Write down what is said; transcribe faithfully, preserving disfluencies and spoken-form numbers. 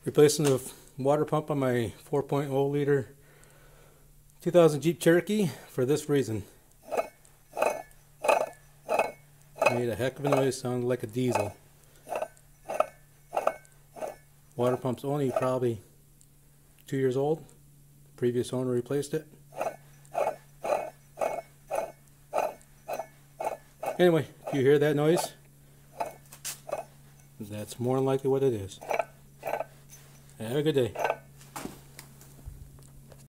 Replacing the water pump on my four point oh liter two thousand Jeep Cherokee for this reason. Made a heck of a noise, sounded like a diesel. Water pump's only probably two years old. Previous owner replaced it. Anyway, if you hear that noise, that's more than likely what it is. Have a good day.